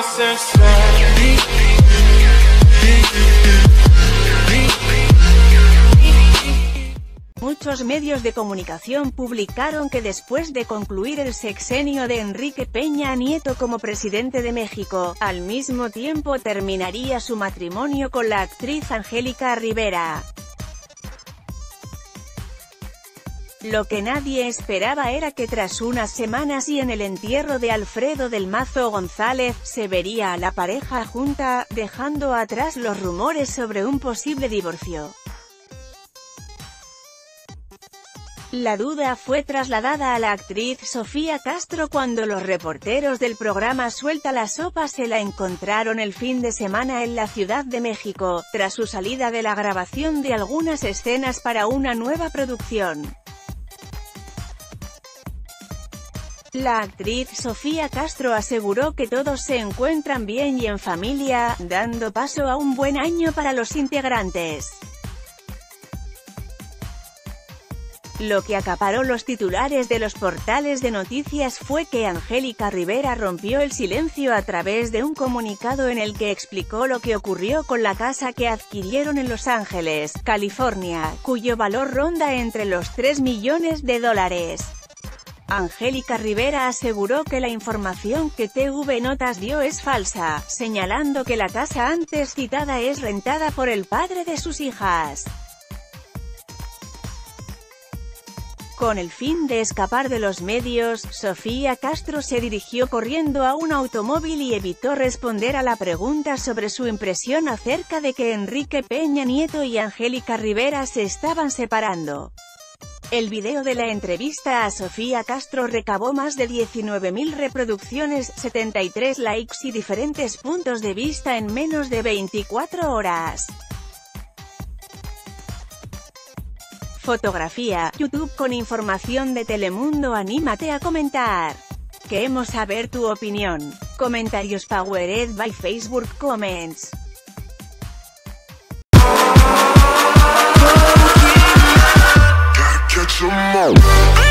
Muchos medios de comunicación publicaron que después de concluir el sexenio de Enrique Peña Nieto como presidente de México, al mismo tiempo terminaría su matrimonio con la actriz Angélica Rivera. Lo que nadie esperaba era que tras unas semanas y en el entierro de Alfredo del Mazo González, se vería a la pareja junta, dejando atrás los rumores sobre un posible divorcio. La duda fue trasladada a la actriz Sofía Castro cuando los reporteros del programa Suelta la Sopa se la encontraron el fin de semana en la Ciudad de México, tras su salida de la grabación de algunas escenas para una nueva producción. La actriz Sofía Castro aseguró que todos se encuentran bien y en familia, dando paso a un buen año para los integrantes. Lo que acaparó los titulares de los portales de noticias fue que Angélica Rivera rompió el silencio a través de un comunicado en el que explicó lo que ocurrió con la casa que adquirieron en Los Ángeles, California, cuyo valor ronda entre los $3 millones. Angélica Rivera aseguró que la información que TV Notas dio es falsa, señalando que la casa antes citada es rentada por el padre de sus hijas. Con el fin de escapar de los medios, Sofía Castro se dirigió corriendo a un automóvil y evitó responder a la pregunta sobre su impresión acerca de que Enrique Peña Nieto y Angélica Rivera se estaban separando. El video de la entrevista a Sofía Castro recabó más de 19.000 reproducciones, 73 likes y diferentes puntos de vista en menos de 24 horas. Fotografía, YouTube con información de Telemundo. Anímate a comentar. Queremos saber tu opinión. Comentarios powered by Facebook Comments. Catch 'em all.